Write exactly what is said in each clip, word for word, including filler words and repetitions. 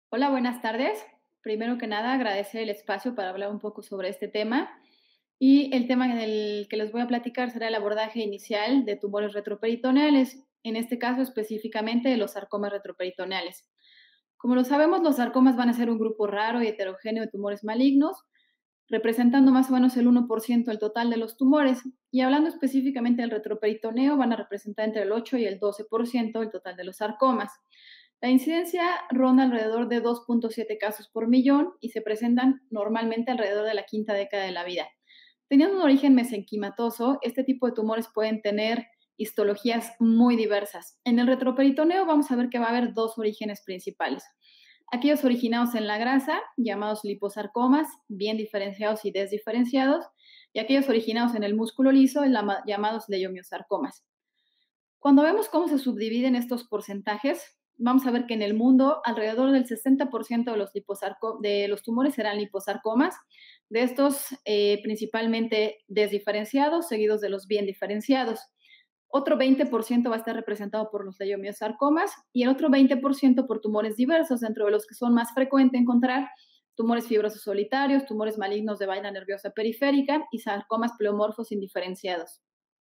Hola, buenas tardes. Primero que nada, agradecer el espacio para hablar un poco sobre este tema. Y el tema del que les voy a platicar será el abordaje inicial de tumores retroperitoneales, en este caso específicamente de los sarcomas retroperitoneales. Como lo sabemos, los sarcomas van a ser un grupo raro y heterogéneo de tumores malignos, representando más o menos el uno por ciento del total de los tumores. Y hablando específicamente del retroperitoneo, van a representar entre el ocho y el doce por ciento del total de los sarcomas. La incidencia ronda alrededor de dos punto siete casos por millón y se presentan normalmente alrededor de la quinta década de la vida. Teniendo un origen mesenquimatoso, este tipo de tumores pueden tener histologías muy diversas. En el retroperitoneo vamos a ver que va a haber dos orígenes principales. Aquellos originados en la grasa, llamados liposarcomas, bien diferenciados y desdiferenciados, y aquellos originados en el músculo liso, llamados leiomiosarcomas. Cuando vemos cómo se subdividen estos porcentajes, vamos a ver que en el mundo alrededor del sesenta por ciento de los, liposarco de los tumores serán liposarcomas, de estos eh, principalmente desdiferenciados, seguidos de los bien diferenciados. Otro veinte por ciento va a estar representado por los leiomiosarcomas y el otro veinte por ciento por tumores diversos, dentro de los que son más frecuentes encontrar tumores fibrosos solitarios, tumores malignos de vaina nerviosa periférica y sarcomas pleomorfos indiferenciados.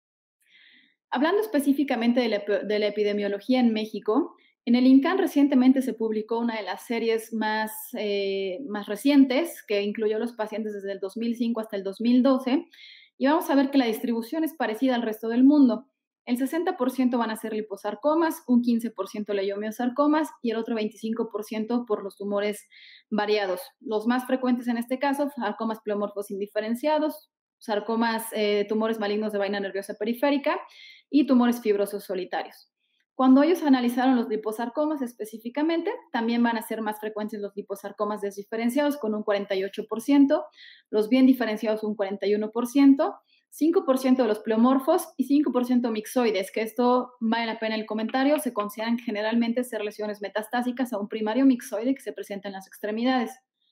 Hablando específicamente de la, de la epidemiología en México, en el INCAN recientemente se publicó una de las series más, eh, más recientes, que incluyó los pacientes desde el dos mil cinco hasta el dos mil doce, y vamos a ver que la distribución es parecida al resto del mundo. El sesenta por ciento van a ser liposarcomas, un quince por ciento leiomiosarcomas y el otro veinticinco por ciento por los tumores variados. Los más frecuentes en este caso, sarcomas pleomorfos indiferenciados, sarcomas, eh, tumores malignos de vaina nerviosa periférica y tumores fibrosos solitarios. Cuando ellos analizaron los liposarcomas específicamente, también van a ser más frecuentes los liposarcomas desdiferenciados con un cuarenta y ocho por ciento, los bien diferenciados un cuarenta y uno por ciento, cinco por ciento de los pleomorfos y cinco por ciento mixoides, que esto vale la pena el comentario, se consideran generalmente ser lesiones metastásicas a un primario mixoide que se presenta en las extremidades.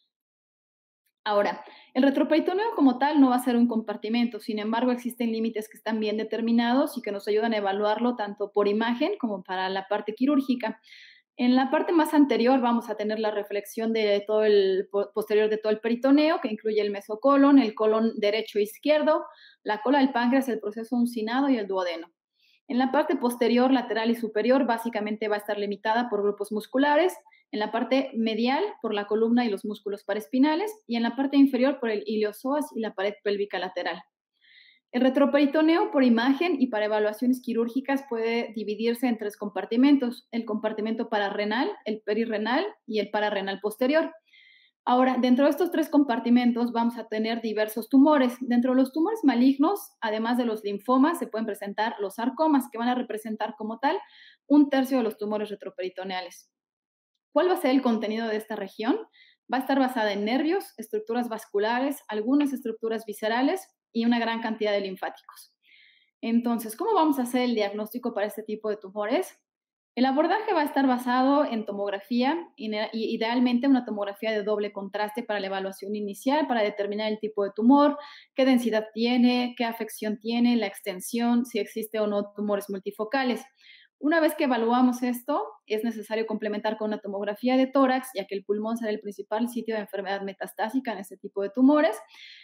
Ahora, el retroperitoneo como tal no va a ser un compartimento, sin embargo existen límites que están bien determinados y que nos ayudan a evaluarlo tanto por imagen como para la parte quirúrgica. En la parte más anterior vamos a tener la reflexión de todo el posterior de todo el peritoneo, que incluye el mesocolon, el colon derecho e izquierdo, la cola del páncreas, el proceso uncinado y el duodeno. En la parte posterior, lateral y superior, básicamente va a estar limitada por grupos musculares, en la parte medial por la columna y los músculos paraespinales, y en la parte inferior por el iliosoas y la pared pélvica lateral. El retroperitoneo por imagen y para evaluaciones quirúrgicas puede dividirse en tres compartimentos: el compartimento pararrenal, el perirrenal y el pararrenal posterior. Ahora, dentro de estos tres compartimentos vamos a tener diversos tumores. Dentro de los tumores malignos, además de los linfomas, se pueden presentar los sarcomas, que van a representar como tal un tercio de los tumores retroperitoneales. ¿Cuál va a ser el contenido de esta región? Va a estar basada en nervios, estructuras vasculares, algunas estructuras viscerales y una gran cantidad de linfáticos. Entonces, ¿cómo vamos a hacer el diagnóstico para este tipo de tumores? El abordaje va a estar basado en tomografía, idealmente una tomografía de doble contraste para la evaluación inicial, para determinar el tipo de tumor, qué densidad tiene, qué afección tiene, la extensión, si existe o no tumores multifocales. Una vez que evaluamos esto, es necesario complementar con una tomografía de tórax, ya que el pulmón será el principal sitio de enfermedad metastásica en este tipo de tumores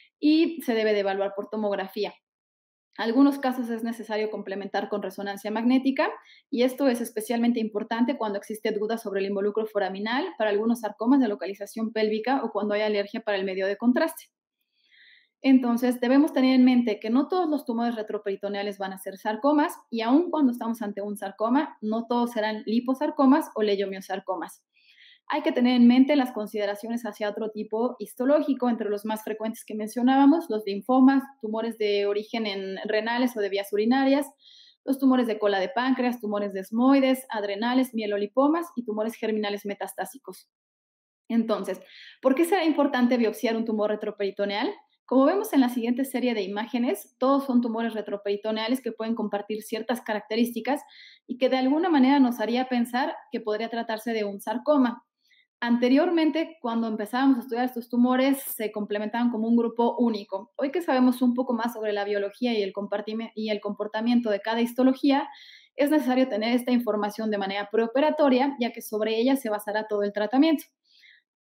y se debe de evaluar por tomografía. En algunos casos es necesario complementar con resonancia magnética y esto es especialmente importante cuando existe duda sobre el involucro foraminal para algunos sarcomas de localización pélvica o cuando hay alergia para el medio de contraste. Entonces, debemos tener en mente que no todos los tumores retroperitoneales van a ser sarcomas y aun cuando estamos ante un sarcoma, no todos serán liposarcomas o leiomiosarcomas. Hay que tener en mente las consideraciones hacia otro tipo histológico, entre los más frecuentes que mencionábamos, los linfomas, tumores de origen en renales o de vías urinarias, los tumores de cola de páncreas, tumores desmoides, adrenales, mielolipomas y tumores germinales metastásicos. Entonces, ¿por qué será importante biopsiar un tumor retroperitoneal? Como vemos en la siguiente serie de imágenes, todos son tumores retroperitoneales que pueden compartir ciertas características y que de alguna manera nos haría pensar que podría tratarse de un sarcoma. Anteriormente, cuando empezábamos a estudiar estos tumores, se complementaban como un grupo único. Hoy que sabemos un poco más sobre la biología y el, y el comportamiento de cada histología, es necesario tener esta información de manera preoperatoria, ya que sobre ella se basará todo el tratamiento.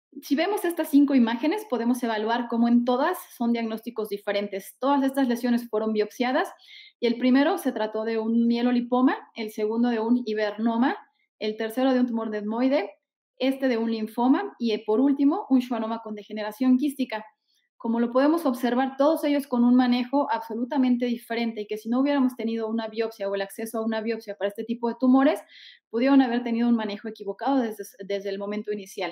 Si vemos estas cinco imágenes, podemos evaluar cómo en todas son diagnósticos diferentes. Todas estas lesiones fueron biopsiadas y el primero se trató de un mielolipoma, el segundo de un hibernoma, el tercero de un tumor de etmoide, este de un linfoma y por último un schwannoma con degeneración quística. Como lo podemos observar, todos ellos con un manejo absolutamente diferente y que si no hubiéramos tenido una biopsia o el acceso a una biopsia para este tipo de tumores, pudieron haber tenido un manejo equivocado desde, desde el momento inicial.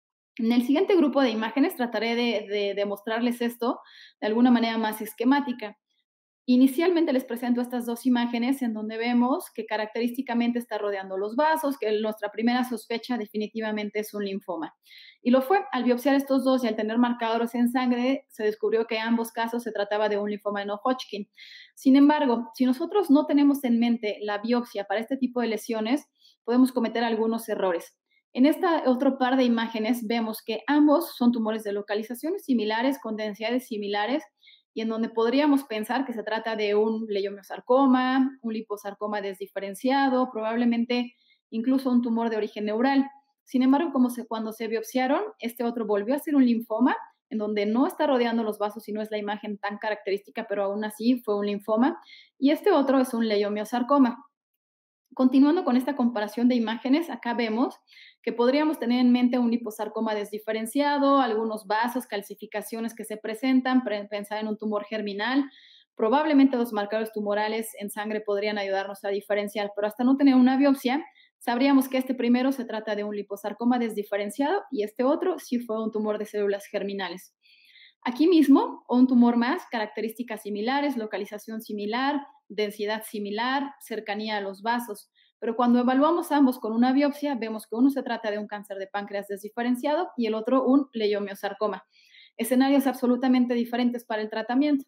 En el siguiente grupo de imágenes trataré de, de, de mostrarles esto de alguna manera más esquemática. Inicialmente les presento estas dos imágenes en donde vemos que característicamente está rodeando los vasos, que nuestra primera sospecha definitivamente es un linfoma. Y lo fue, al biopsiar estos dos y al tener marcadores en sangre, se descubrió que en ambos casos se trataba de un linfoma de no-Hodgkin. Sin embargo, si nosotros no tenemos en mente la biopsia para este tipo de lesiones, podemos cometer algunos errores. En este otro par de imágenes vemos que ambos son tumores de localizaciones similares, con densidades similares, y en donde podríamos pensar que se trata de un leiomiosarcoma, un liposarcoma desdiferenciado, probablemente incluso un tumor de origen neural. Sin embargo, como se, cuando se biopsiaron, este otro volvió a ser un linfoma, en donde no está rodeando los vasos y no es la imagen tan característica, pero aún así fue un linfoma, y este otro es un leiomiosarcoma. Continuando con esta comparación de imágenes, acá vemos que podríamos tener en mente un liposarcoma desdiferenciado, algunos vasos, calcificaciones que se presentan, pensar en un tumor germinal. Probablemente los marcadores tumorales en sangre podrían ayudarnos a diferenciar, pero hasta no tener una biopsia, sabríamos que este primero se trata de un liposarcoma desdiferenciado y este otro sí fue un tumor de células germinales. Aquí mismo, un tumor más, características similares, localización similar, densidad similar, cercanía a los vasos. Pero cuando evaluamos ambos con una biopsia, vemos que uno se trata de un cáncer de páncreas desdiferenciado y el otro un leiomiosarcoma. Escenarios absolutamente diferentes para el tratamiento.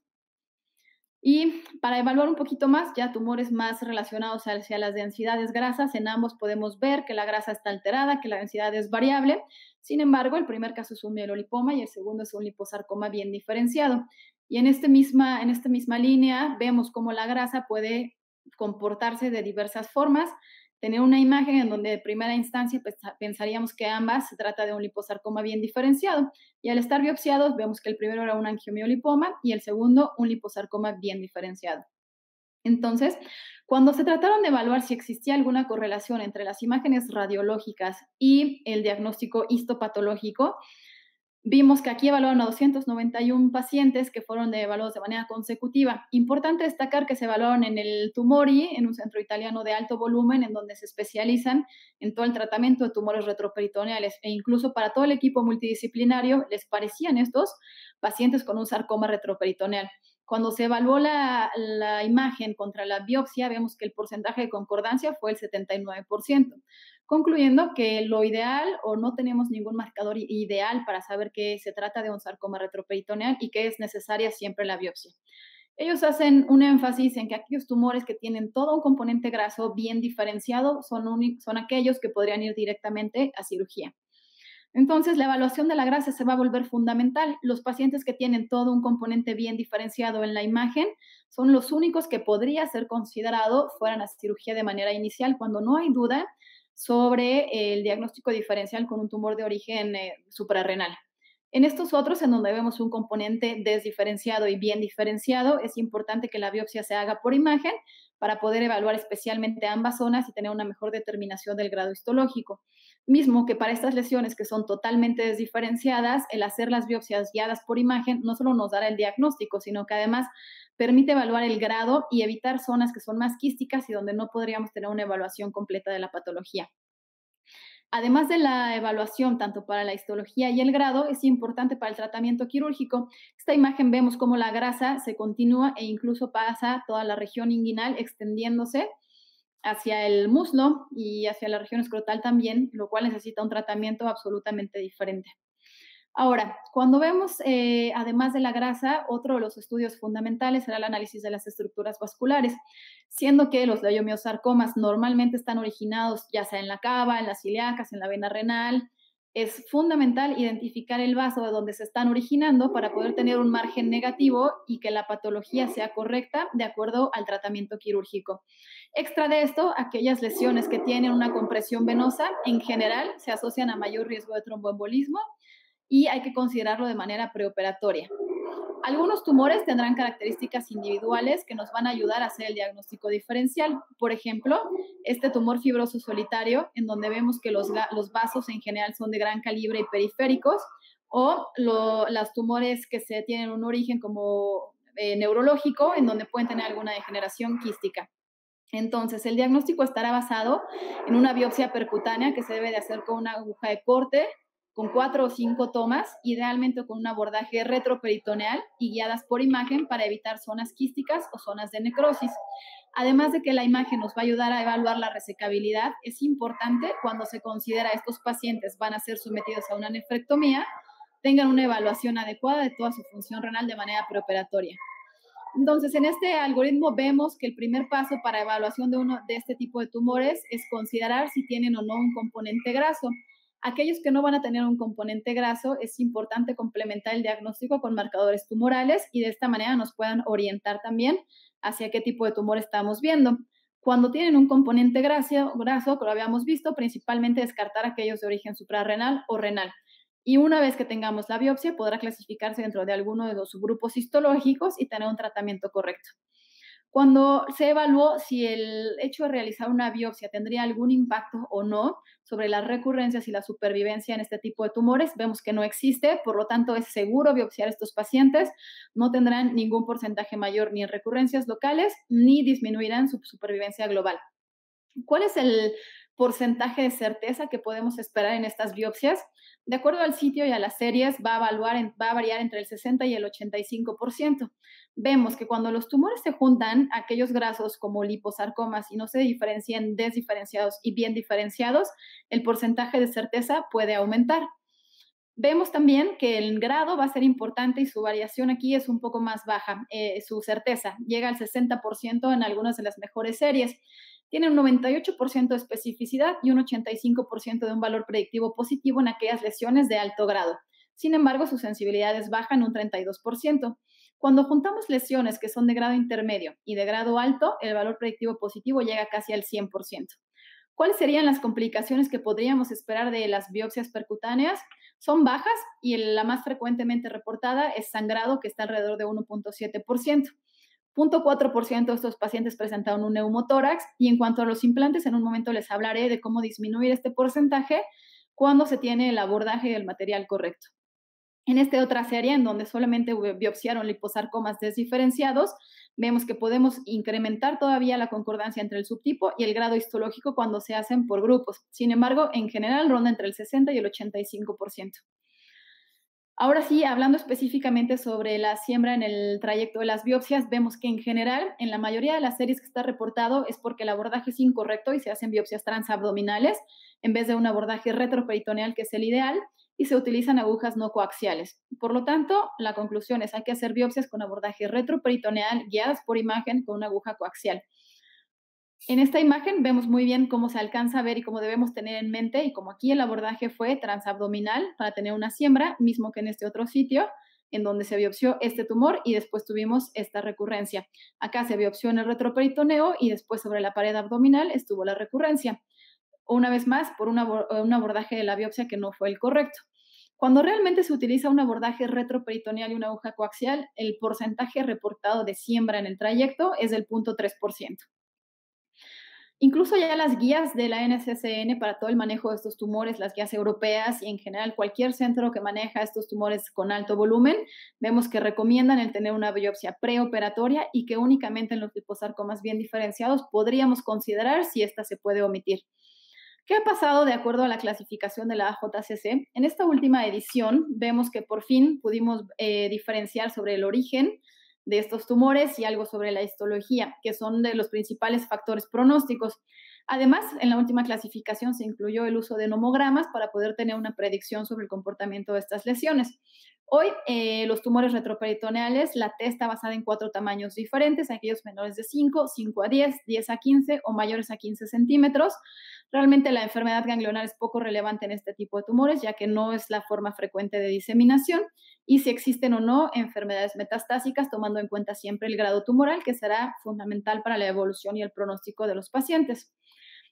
Y para evaluar un poquito más, ya tumores más relacionados hacia las densidades grasas, en ambos podemos ver que la grasa está alterada, que la densidad es variable. Sin embargo, el primer caso es un mielolipoma y el segundo es un liposarcoma bien diferenciado. Y en, este misma, en esta misma línea vemos cómo la grasa puede comportarse de diversas formas. Tener una imagen en donde de primera instancia pues, pensaríamos que ambas se trata de un liposarcoma bien diferenciado. Y al estar biopsiados vemos que el primero era un angiomiolipoma y el segundo un liposarcoma bien diferenciado. Entonces, cuando se trataron de evaluar si existía alguna correlación entre las imágenes radiológicas y el diagnóstico histopatológico, vimos que aquí evaluaron a doscientos noventa y uno pacientes que fueron evaluados de manera consecutiva. Importante destacar que se evaluaron en el Tumori, en un centro italiano de alto volumen, en donde se especializan en todo el tratamiento de tumores retroperitoneales e incluso para todo el equipo multidisciplinario les parecían estos pacientes con un sarcoma retroperitoneal. Cuando se evaluó la, la imagen contra la biopsia, vemos que el porcentaje de concordancia fue el setenta y nueve por ciento, concluyendo que lo ideal o no tenemos ningún marcador ideal para saber que se trata de un sarcoma retroperitoneal y que es necesaria siempre la biopsia. Ellos hacen un énfasis en que aquellos tumores que tienen todo un componente graso bien diferenciado son, son aquellos que podrían ir directamente a cirugía. Entonces, la evaluación de la grasa se va a volver fundamental. Los pacientes que tienen todo un componente bien diferenciado en la imagen son los únicos que podría ser considerado fueran a cirugía de manera inicial cuando no hay duda sobre el diagnóstico diferencial con un tumor de origen eh, suprarrenal. En estos otros, en donde vemos un componente desdiferenciado y bien diferenciado, es importante que la biopsia se haga por imagen para poder evaluar especialmente ambas zonas y tener una mejor determinación del grado histológico. Mismo que para estas lesiones que son totalmente desdiferenciadas, el hacer las biopsias guiadas por imagen no solo nos dará el diagnóstico, sino que además permite evaluar el grado y evitar zonas que son más quísticas y donde no podríamos tener una evaluación completa de la patología. Además de la evaluación tanto para la histología y el grado, es importante para el tratamiento quirúrgico. Esta imagen vemos cómo la grasa se continúa e incluso pasa toda la región inguinal extendiéndose hacia el muslo y hacia la región escrotal también, lo cual necesita un tratamiento absolutamente diferente. Ahora, cuando vemos, eh, además de la grasa, otro de los estudios fundamentales será el análisis de las estructuras vasculares, siendo que los leiomiosarcomas normalmente están originados ya sea en la cava, en las ilíacas, en la vena renal. Es fundamental identificar el vaso de donde se están originando para poder tener un margen negativo y que la patología sea correcta de acuerdo al tratamiento quirúrgico. Extra de esto, aquellas lesiones que tienen una compresión venosa en general se asocian a mayor riesgo de tromboembolismo y hay que considerarlo de manera preoperatoria. Algunos tumores tendrán características individuales que nos van a ayudar a hacer el diagnóstico diferencial. Por ejemplo, este tumor fibroso solitario, en donde vemos que los, los vasos en general son de gran calibre y periféricos, o lo, los tumores que se tienen un origen como eh, neurológico, en donde pueden tener alguna degeneración quística. Entonces, el diagnóstico estará basado en una biopsia percutánea que se debe de hacer con una aguja de corte, con cuatro o cinco tomas, idealmente con un abordaje retroperitoneal y guiadas por imagen para evitar zonas quísticas o zonas de necrosis. Además de que la imagen nos va a ayudar a evaluar la resecabilidad, es importante cuando se considera estos pacientes van a ser sometidos a una nefrectomía, tengan una evaluación adecuada de toda su función renal de manera preoperatoria. Entonces, en este algoritmo vemos que el primer paso para evaluación de, uno, de este tipo de tumores es considerar si tienen o no un componente graso. Aquellos que no van a tener un componente graso, es importante complementar el diagnóstico con marcadores tumorales y de esta manera nos puedan orientar también hacia qué tipo de tumor estamos viendo. Cuando tienen un componente graso, graso, como lo habíamos visto, principalmente descartar aquellos de origen suprarrenal o renal. Y una vez que tengamos la biopsia, podrá clasificarse dentro de alguno de los subgrupos histológicos y tener un tratamiento correcto. Cuando se evaluó si el hecho de realizar una biopsia tendría algún impacto o no sobre las recurrencias y la supervivencia en este tipo de tumores, vemos que no existe, por lo tanto es seguro biopsiar a estos pacientes, no tendrán ningún porcentaje mayor ni en recurrencias locales, ni disminuirán su supervivencia global. ¿Cuál es el porcentaje de certeza que podemos esperar en estas biopsias? De acuerdo al sitio y a las series, va a, evaluar, va a variar entre el sesenta y el ochenta y cinco por ciento. Vemos que cuando los tumores se juntan, aquellos grasos como liposarcomas y no se diferencian desdiferenciados y bien diferenciados, el porcentaje de certeza puede aumentar. Vemos también que el grado va a ser importante y su variación aquí es un poco más baja, eh, su certeza llega al sesenta por ciento en algunas de las mejores series. Tiene un noventa y ocho por ciento de especificidad y un ochenta y cinco por ciento de un valor predictivo positivo en aquellas lesiones de alto grado. Sin embargo, su sensibilidad es baja en un treinta y dos por ciento. Cuando juntamos lesiones que son de grado intermedio y de grado alto, el valor predictivo positivo llega casi al cien por ciento. ¿Cuáles serían las complicaciones que podríamos esperar de las biopsias percutáneas? Son bajas y la más frecuentemente reportada es sangrado, que está alrededor de uno punto siete por ciento. cero punto cuatro por ciento de estos pacientes presentaron un neumotórax y en cuanto a los implantes, en un momento les hablaré de cómo disminuir este porcentaje cuando se tiene el abordaje del material correcto. En esta otra serie, en donde solamente biopsiaron liposarcomas desdiferenciados, vemos que podemos incrementar todavía la concordancia entre el subtipo y el grado histológico cuando se hacen por grupos. Sin embargo, en general ronda entre el sesenta y el ochenta y cinco por ciento. Ahora sí, hablando específicamente sobre la siembra en el trayecto de las biopsias, vemos que en general, en la mayoría de las series que está reportado, es porque el abordaje es incorrecto y se hacen biopsias transabdominales en vez de un abordaje retroperitoneal, que es el ideal, y se utilizan agujas no coaxiales. Por lo tanto, la conclusión es que hay que hacer biopsias con abordaje retroperitoneal guiadas por imagen con una aguja coaxial. En esta imagen vemos muy bien cómo se alcanza a ver y cómo debemos tener en mente, y como aquí el abordaje fue transabdominal para tener una siembra, mismo que en este otro sitio, en donde se biopsió este tumor y después tuvimos esta recurrencia. Acá se biopsió en el retroperitoneo y después sobre la pared abdominal estuvo la recurrencia. Una vez más, por un, abor un abordaje de la biopsia que no fue el correcto. Cuando realmente se utiliza un abordaje retroperitoneal y una aguja coaxial, el porcentaje reportado de siembra en el trayecto es del cero punto tres por ciento. Incluso ya las guías de la N C C N para todo el manejo de estos tumores, las guías europeas y en general cualquier centro que maneja estos tumores con alto volumen, vemos que recomiendan el tener una biopsia preoperatoria y que únicamente en los liposarcomas bien diferenciados podríamos considerar si esta se puede omitir. ¿Qué ha pasado de acuerdo a la clasificación de la A J C C? En esta última edición vemos que por fin pudimos eh, diferenciar sobre el origen de estos tumores y algo sobre la histología, que son de los principales factores pronósticos. Además, en la última clasificación se incluyó el uso de nomogramas para poder tener una predicción sobre el comportamiento de estas lesiones. Hoy, eh, los tumores retroperitoneales, la T está basada en cuatro tamaños diferentes, aquellos menores de cinco, cinco a diez, diez a quince o mayores a quince centímetros. Realmente la enfermedad ganglionar es poco relevante en este tipo de tumores, ya que no es la forma frecuente de diseminación, y si existen o no enfermedades metastásicas, tomando en cuenta siempre el grado tumoral, que será fundamental para la evolución y el pronóstico de los pacientes.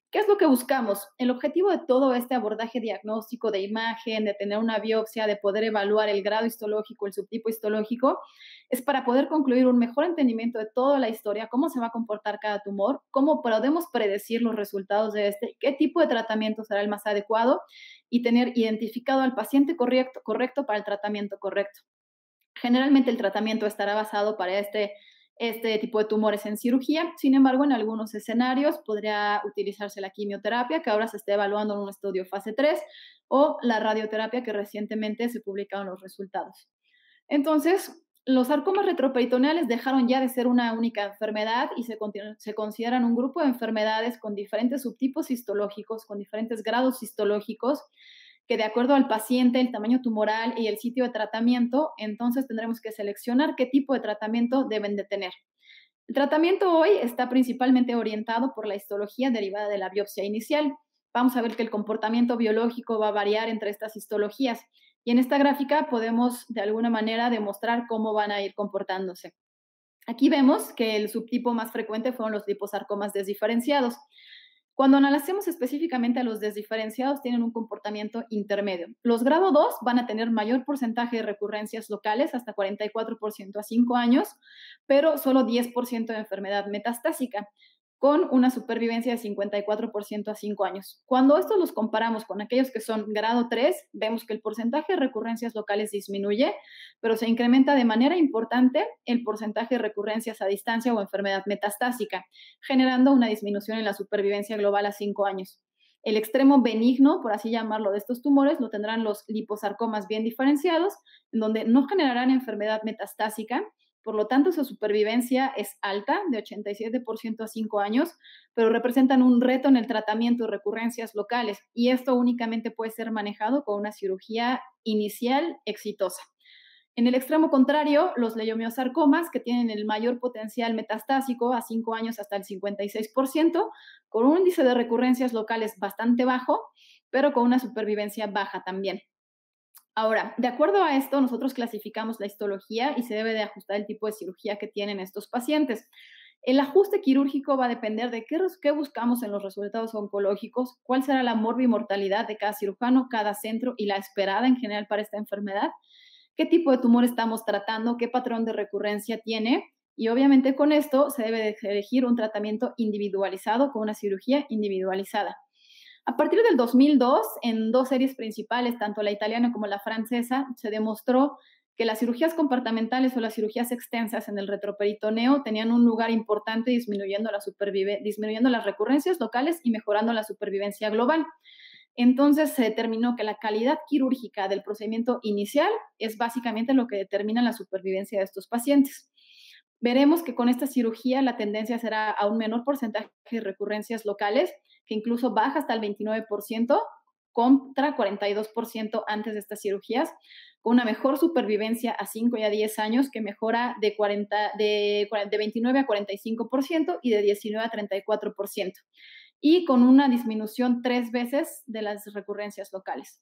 ¿Qué es lo que buscamos? El objetivo de todo este abordaje diagnóstico de imagen, de tener una biopsia, de poder evaluar el grado histológico, el subtipo histológico, es para poder concluir un mejor entendimiento de toda la historia, cómo se va a comportar cada tumor, cómo podemos predecir los resultados de este, qué tipo de tratamiento será el más adecuado y tener identificado al paciente correcto, correcto para el tratamiento correcto. Generalmente el tratamiento estará basado para este, este tipo de tumores en cirugía. Sin embargo, en algunos escenarios podría utilizarse la quimioterapia, que ahora se está evaluando en un estudio fase tres, o la radioterapia, que recientemente se publicaron los resultados. Entonces, los sarcomas retroperitoneales dejaron ya de ser una única enfermedad y se, se consideran un grupo de enfermedades con diferentes subtipos histológicos, con diferentes grados histológicos, que de acuerdo al paciente, el tamaño tumoral y el sitio de tratamiento, entonces tendremos que seleccionar qué tipo de tratamiento deben de tener. El tratamiento hoy está principalmente orientado por la histología derivada de la biopsia inicial. Vamos a ver que el comportamiento biológico va a variar entre estas histologías y en esta gráfica podemos de alguna manera demostrar cómo van a ir comportándose. Aquí vemos que el subtipo más frecuente fueron los liposarcomas desdiferenciados. Cuando analicemos específicamente a los desdiferenciados, tienen un comportamiento intermedio. Los grado dos van a tener mayor porcentaje de recurrencias locales, hasta cuarenta y cuatro por ciento a cinco años, pero solo diez por ciento de enfermedad metastásica, con una supervivencia de cincuenta y cuatro por ciento a cinco años. Cuando estos los comparamos con aquellos que son grado tres, vemos que el porcentaje de recurrencias locales disminuye, pero se incrementa de manera importante el porcentaje de recurrencias a distancia o enfermedad metastásica, generando una disminución en la supervivencia global a cinco años. El extremo benigno, por así llamarlo, de estos tumores lo tendrán los liposarcomas bien diferenciados, en donde no generarán enfermedad metastásica. Por lo tanto, su supervivencia es alta, de ochenta y siete por ciento a cinco años, pero representan un reto en el tratamiento de recurrencias locales, y esto únicamente puede ser manejado con una cirugía inicial exitosa. En el extremo contrario, los leiomiosarcomas, que tienen el mayor potencial metastásico a cinco años hasta el cincuenta y seis por ciento, con un índice de recurrencias locales bastante bajo, pero con una supervivencia baja también. Ahora, de acuerdo a esto, nosotros clasificamos la histología y se debe de ajustar el tipo de cirugía que tienen estos pacientes. El ajuste quirúrgico va a depender de qué, qué buscamos en los resultados oncológicos, cuál será la morbimortalidad de cada cirujano, cada centro y la esperada en general para esta enfermedad, qué tipo de tumor estamos tratando, qué patrón de recurrencia tiene, y obviamente con esto se debe de elegir un tratamiento individualizado con una cirugía individualizada. A partir del dos mil dos, en dos series principales, tanto la italiana como la francesa, se demostró que las cirugías compartimentales o las cirugías extensas en el retroperitoneo tenían un lugar importante disminuyendo, la disminuyendo las recurrencias locales y mejorando la supervivencia global. Entonces se determinó que la calidad quirúrgica del procedimiento inicial es básicamente lo que determina la supervivencia de estos pacientes. Veremos que con esta cirugía la tendencia será a un menor porcentaje de recurrencias locales, que incluso baja hasta el veintinueve por ciento contra cuarenta y dos por ciento antes de estas cirugías, con una mejor supervivencia a cinco y a diez años, que mejora de, cuarenta, de, de veintinueve a cuarenta y cinco por ciento y de diecinueve a treinta y cuatro por ciento, y con una disminución tres veces de las recurrencias locales.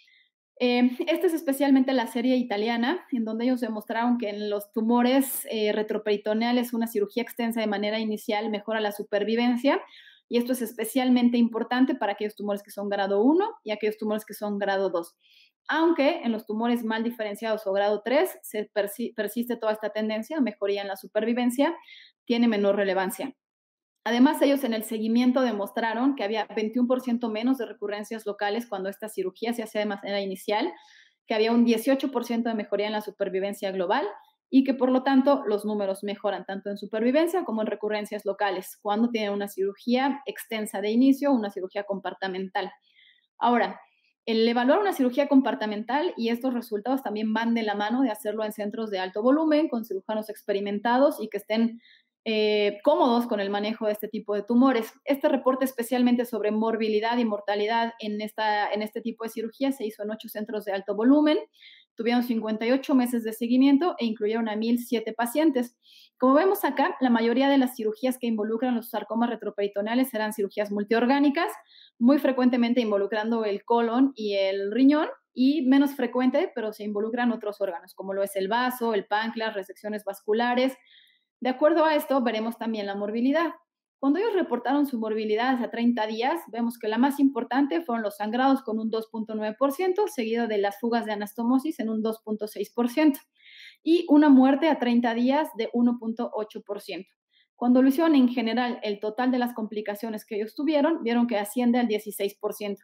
Eh, esta es especialmente la serie italiana, en donde ellos demostraron que en los tumores eh, retroperitoneales una cirugía extensa de manera inicial mejora la supervivencia, y esto es especialmente importante para aquellos tumores que son grado uno y aquellos tumores que son grado dos. Aunque en los tumores mal diferenciados o grado tres se persi persiste toda esta tendencia a mejoría en la supervivencia, tiene menor relevancia. Además, ellos en el seguimiento demostraron que había veintiuno por ciento menos de recurrencias locales cuando esta cirugía se hacía de manera inicial, que había un dieciocho por ciento de mejoría en la supervivencia global y que por lo tanto los números mejoran tanto en supervivencia como en recurrencias locales cuando tienen una cirugía extensa de inicio o una cirugía compartamental. Ahora, el evaluar una cirugía compartamental y estos resultados también van de la mano de hacerlo en centros de alto volumen, con cirujanos experimentados y que estén eh, cómodos con el manejo de este tipo de tumores. Este reporte especialmente sobre morbilidad y mortalidad en, esta, en este tipo de cirugía se hizo en ocho centros de alto volumen, tuvieron cincuenta y ocho meses de seguimiento e incluyeron a mil siete pacientes. Como vemos acá, la mayoría de las cirugías que involucran los sarcomas retroperitoneales serán cirugías multiorgánicas, muy frecuentemente involucrando el colon y el riñón, y menos frecuente, pero se involucran otros órganos, como lo es el vaso, el páncreas, resecciones vasculares. De acuerdo a esto, veremos también la morbilidad. Cuando ellos reportaron su morbilidad a treinta días, vemos que la más importante fueron los sangrados con un dos punto nueve por ciento, seguido de las fugas de anastomosis en un dos punto seis por ciento y una muerte a treinta días de uno punto ocho por ciento. Cuando lo hicieron en general, el total de las complicaciones que ellos tuvieron, vieron que asciende al dieciséis por ciento.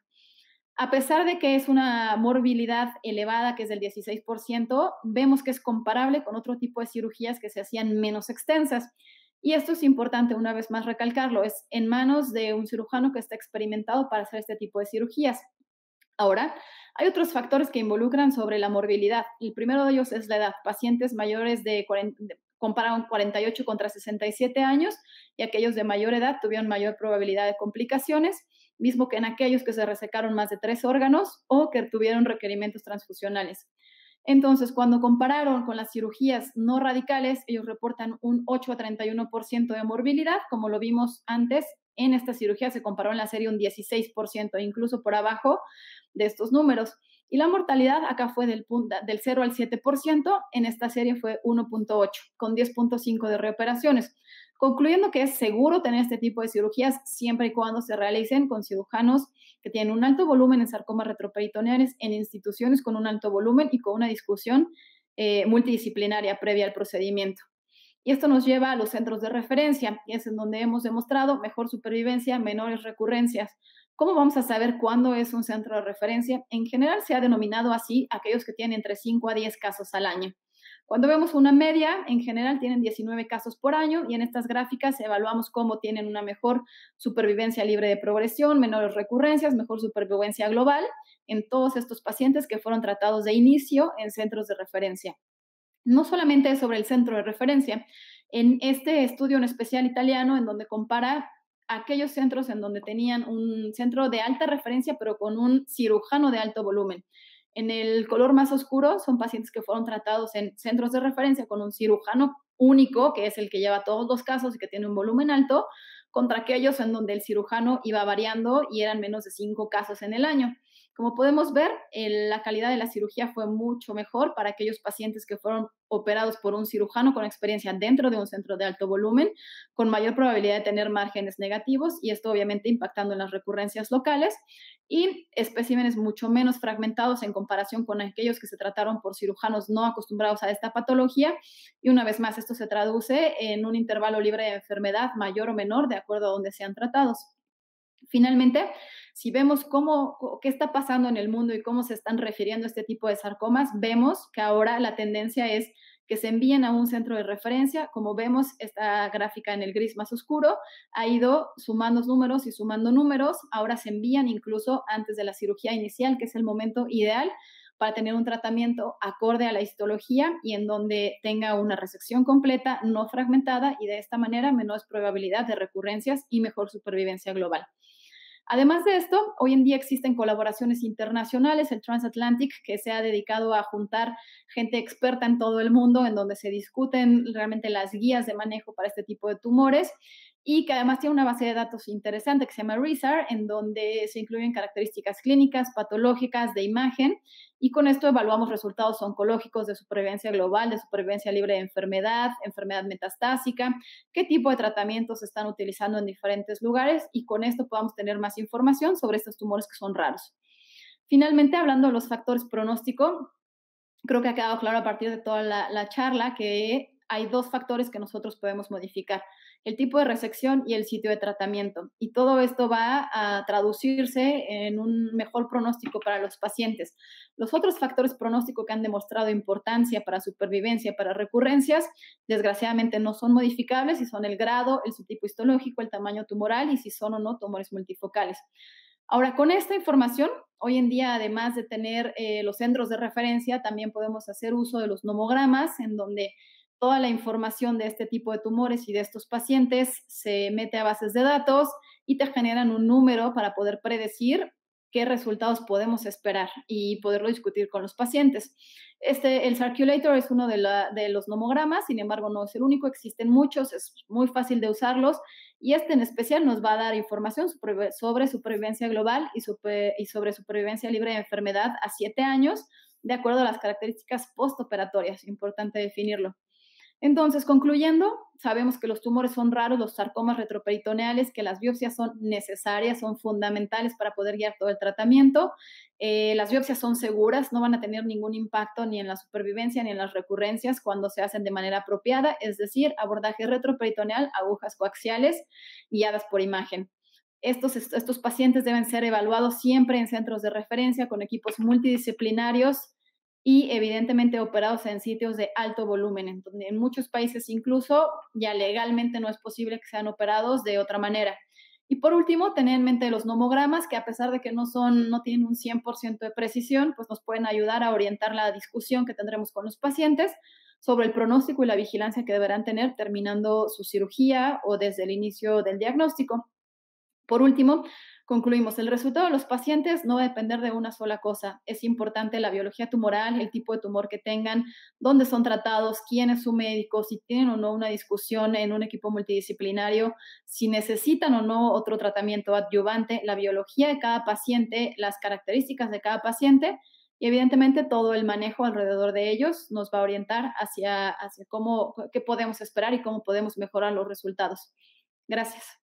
A pesar de que es una morbilidad elevada, que es del dieciséis por ciento, vemos que es comparable con otro tipo de cirugías que se hacían menos extensas. Y esto es importante, una vez más, recalcarlo, es en manos de un cirujano que está experimentado para hacer este tipo de cirugías. Ahora, hay otros factores que involucran sobre la morbilidad. El primero de ellos es la edad. Pacientes mayores de cuarenta, compararon cuarenta y ocho contra sesenta y siete años y aquellos de mayor edad tuvieron mayor probabilidad de complicaciones, mismo que en aquellos que se resecaron más de tres órganos o que tuvieron requerimientos transfusionales. Entonces, cuando compararon con las cirugías no radicales, ellos reportan un ocho a treinta y uno por ciento de morbilidad, como lo vimos antes. En esta cirugía se comparó en la serie un dieciséis por ciento, incluso por abajo de estos números. Y la mortalidad acá fue del, del cero al siete por ciento, en esta serie fue uno punto ocho, con diez punto cinco de reoperaciones, concluyendo que es seguro tener este tipo de cirugías siempre y cuando se realicen con cirujanos que tienen un alto volumen en sarcomas retroperitoneales en instituciones con un alto volumen y con una discusión eh, multidisciplinaria previa al procedimiento. Y esto nos lleva a los centros de referencia, y es en donde hemos demostrado mejor supervivencia, menores recurrencias. ¿Cómo vamos a saber cuándo es un centro de referencia? En general se ha denominado así aquellos que tienen entre cinco a diez casos al año. Cuando vemos una media, en general tienen diecinueve casos por año y en estas gráficas evaluamos cómo tienen una mejor supervivencia libre de progresión, menores recurrencias, mejor supervivencia global en todos estos pacientes que fueron tratados de inicio en centros de referencia. No solamente es sobre el centro de referencia, en este estudio en especial italiano, en donde compara aquellos centros en donde tenían un centro de alta referencia, pero con un cirujano de alto volumen. En el color más oscuro son pacientes que fueron tratados en centros de referencia con un cirujano único, que es el que lleva todos los casos y que tiene un volumen alto, contra aquellos en donde el cirujano iba variando y eran menos de cinco casos en el año. Como podemos ver, el, la calidad de la cirugía fue mucho mejor para aquellos pacientes que fueron operados por un cirujano con experiencia dentro de un centro de alto volumen, con mayor probabilidad de tener márgenes negativos y esto obviamente impactando en las recurrencias locales y especímenes mucho menos fragmentados en comparación con aquellos que se trataron por cirujanos no acostumbrados a esta patología. Y una vez más, esto se traduce en un intervalo libre de enfermedad mayor o menor de acuerdo a donde sean tratados. Finalmente, si vemos cómo, qué está pasando en el mundo y cómo se están refiriendo a este tipo de sarcomas, vemos que ahora la tendencia es que se envíen a un centro de referencia. Como vemos, esta gráfica en el gris más oscuro ha ido sumando números y sumando números. Ahora se envían incluso antes de la cirugía inicial, que es el momento ideal para tener un tratamiento acorde a la histología y en donde tenga una resección completa, no fragmentada, y de esta manera menor probabilidad de recurrencias y mejor supervivencia global. Además de esto, hoy en día existen colaboraciones internacionales, el Transatlantic, que se ha dedicado a juntar gente experta en todo el mundo, en donde se discuten realmente las guías de manejo para este tipo de tumores y que además tiene una base de datos interesante que se llama RESAR, en donde se incluyen características clínicas, patológicas, de imagen, y con esto evaluamos resultados oncológicos de supervivencia global, de supervivencia libre de enfermedad, enfermedad metastásica, qué tipo de tratamientos se están utilizando en diferentes lugares, y con esto podamos tener más información sobre estos tumores que son raros. Finalmente, hablando de los factores pronóstico, creo que ha quedado claro a partir de toda la, la charla que hay dos factores que nosotros podemos modificar: el tipo de resección y el sitio de tratamiento. Y todo esto va a traducirse en un mejor pronóstico para los pacientes. Los otros factores pronóstico que han demostrado importancia para supervivencia, para recurrencias, desgraciadamente no son modificables, y son el grado, el subtipo histológico, el tamaño tumoral y si son o no tumores multifocales. Ahora, con esta información, hoy en día, además de tener eh, los centros de referencia, también podemos hacer uso de los nomogramas, en donde toda la información de este tipo de tumores y de estos pacientes se mete a bases de datos y te generan un número para poder predecir qué resultados podemos esperar y poderlo discutir con los pacientes. Este, el Circulator es uno de, la, de los nomogramas, sin embargo no es el único, existen muchos, es muy fácil de usarlos, y este en especial nos va a dar información sobre, sobre supervivencia global y, super, y sobre supervivencia libre de enfermedad a siete años, de acuerdo a las características postoperatorias, importante definirlo. Entonces, concluyendo, sabemos que los tumores son raros, los sarcomas retroperitoneales, que las biopsias son necesarias, son fundamentales para poder guiar todo el tratamiento. Eh, las biopsias son seguras, no van a tener ningún impacto ni en la supervivencia ni en las recurrencias cuando se hacen de manera apropiada, es decir, abordaje retroperitoneal, agujas coaxiales guiadas por imagen. Estos, estos pacientes deben ser evaluados siempre en centros de referencia con equipos multidisciplinarios y evidentemente operados en sitios de alto volumen. En, en muchos países incluso ya legalmente no es posible que sean operados de otra manera. Y por último, tener en mente los nomogramas, que a pesar de que no, son, no tienen un cien por ciento de precisión, pues nos pueden ayudar a orientar la discusión que tendremos con los pacientes sobre el pronóstico y la vigilancia que deberán tener terminando su cirugía o desde el inicio del diagnóstico. Por último, concluimos, el resultado de los pacientes no va a depender de una sola cosa. Es importante la biología tumoral, el tipo de tumor que tengan, dónde son tratados, quién es su médico, si tienen o no una discusión en un equipo multidisciplinario, si necesitan o no otro tratamiento adyuvante, la biología de cada paciente, las características de cada paciente y evidentemente todo el manejo alrededor de ellos nos va a orientar hacia, hacia cómo, qué podemos esperar y cómo podemos mejorar los resultados. Gracias.